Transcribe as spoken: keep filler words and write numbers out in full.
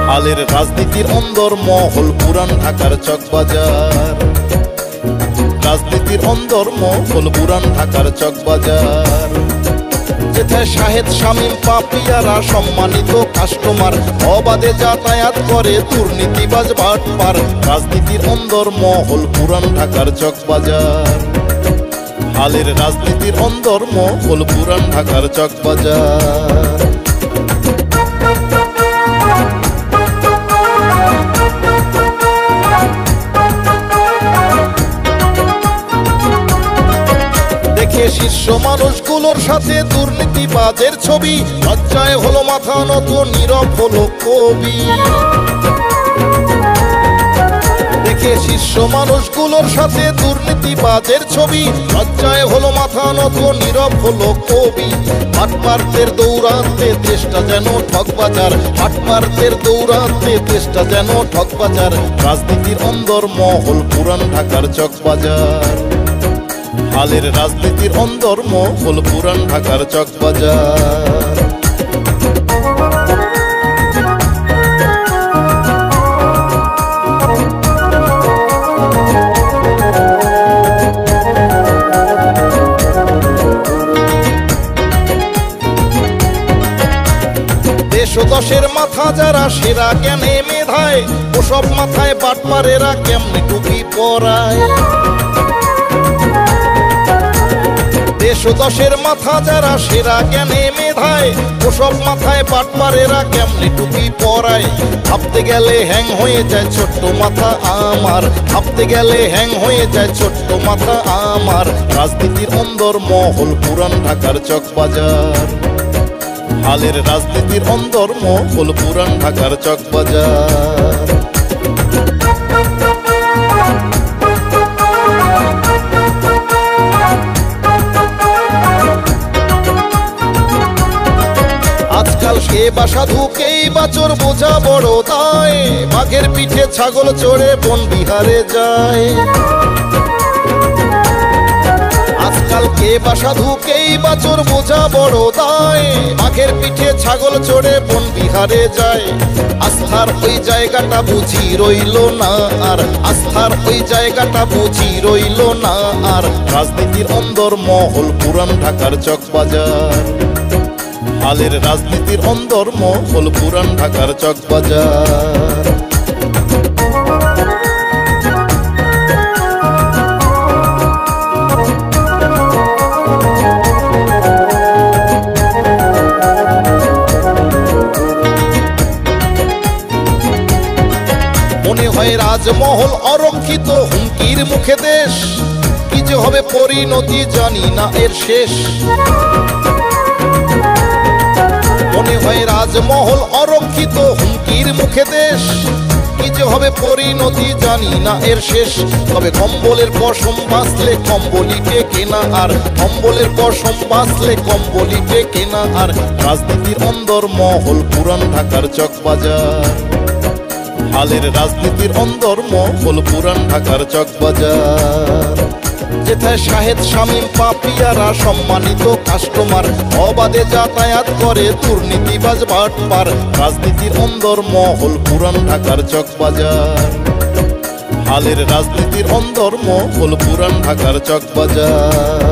হালের রাজনীতির অন্দর মহল পুরান ঢাকার চকবাজার। রাজনীতির অন্দর মহল পুরান ঢাকার চকবাজার। যেথায় শাহেদ শামীম পাপিয়ারা সম্মানিত কাস্টমার, অবাধে যাতায়াত করে দুর্নীতিবাজ বাটপার। রাজনীতির অন্দর মহল পুরান ঢাকার চকবাজার। হালের রাজনীতির অন্দর মহল পুরান ঢাকার চকবাজার। দেখে শীর্ষ মানুষগুলোর সাথে দুর্নীতিবাজের ছবি, লজ্জায় হলো মাথা নত, নীরব হলো কবি। দেখে শীর্ষ মানুষগুলোর সাথে দুর্নীতিবাজের ছবি, লজ্জায় হলো মাথা নত, নীরব হলো কবি। বাটপারদের দৌড়াতে দেশটা যেন ঠকবাজার, বাটপারদের দৌড়াতে দেশটা যেন ঠকবাজার। রাজনীতির অন্দর মহল পুরান ঢাকার চকবাজার। হালের রাজনীতির অন্দর মহল পুরান ঢাকার চকবাজার। দেশ ও দশের মাথা যারা সেরা জ্ঞানে মেধায়, ওসব মাথায় বাটপারেরা কেমনে টুপি পরায়। দেশ ও দশের মাথা যারা সেরা জ্ঞানে মেধায়, ওসব মাথায় বাটপারেরা কেমনে টুপি পরায়। ভাবতে গেলে হ্যাং হয়ে যায় ছোট্ট মাথা আমার, ভাবতে গেলে হ্যাং হয়ে যায় ছোট্ট মাথা আমার। রাজনীতির অন্দর মহল পুরান ঢাকার চকবাজার। হালের রাজনীতির অন্দর মহল পুরান ঢাকার চকবাজার। আজকাল কে বা সাধু কেই বা চোর বোঝা বড় দায়, বাঘের পিঠে ছাগল চড়ে বন বিহারে যায়। আজকাল কে বা সাধু কেই বা চোর বোঝা বড় দায়, বাঘের পিঠে ছাগল চড়ে বন বিহারে যায়। আস্থার ওই জায়গাটা বুঝি রইল না আর, আস্থার ওই জায়গাটা বুঝি রইল না আর। রাজনীতির অন্দর মহল পুরান ঢাকার চকবাজার। হালের রাজনীতির অন্দর মহল পুরান ঢাকার চকবাজার। মনে হয় রাজমহল অরক্ষিত, হুমকির মুখে দেশ, কি যে হবে পরিণতি জানি না এর শেষ। মনে হয় রাজমহল অরক্ষিত, হুমকির মুখে দেশ, কি যে হবে পরিণতি জানি না এর শেষ। তবে কম্বলের পশম বাঁচলে কম্বলিকে কেনা আর, কম্বলের পশম বাঁচলে কম্বলিকে কেনা আর। রাজনীতির অন্দর মহল পুরান ঢাকার চকবাজার। হালের রাজনীতির অন্দর মহল পুরান ঢাকার চকবাজার। যেথায় শাহেদ শামীম পাপিয়ারা সম্মানিত কাস্টমার, অবাধে যাতায়াত করে দুর্নীতিবাজ বাটপার। রাজনীতির অন্দর মহল পুরান ঢাকার চকবাজার। হালের রাজনীতির অন্দর মহল পুরান ঢাকার চকবাজার।